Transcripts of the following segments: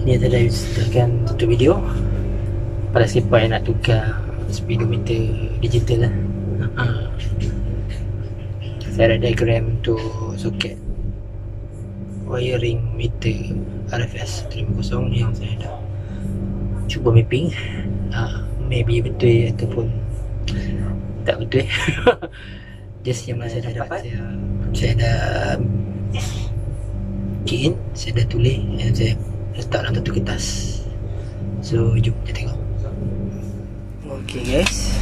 Ni tadi setelahkan satu video pada siapa yang nak tukar speedometer digital lah. Saya ada diagram untuk soket wiring meter RFS 350 yang saya dah cuba mapping. Maybe betul ataupun tak betul. Just yang mana saya dah dapat, saya dah key in, saya dah tulis dan saya letak dalam satu kertas. So jom kita tengok. Okay guys,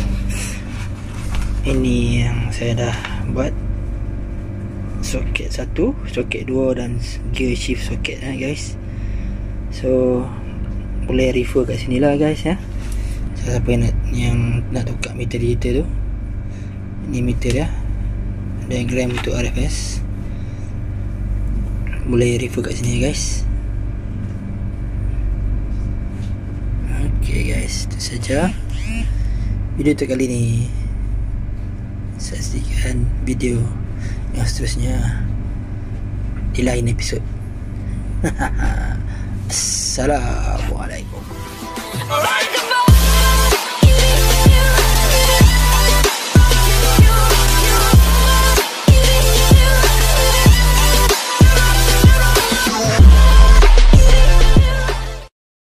ini yang saya dah buat. Soket 1, soket 2 dan gear shift soket guys. So boleh refer kat sini lah guys ya. Siapa yang nak tukar meter digital tu, ini meter dia, diagram untuk RFS, boleh refer kat sini guys. Okay guys, itu saja video untuk kali ni. Saksikan video yang seterusnya di lain episod. Assalamualaikum.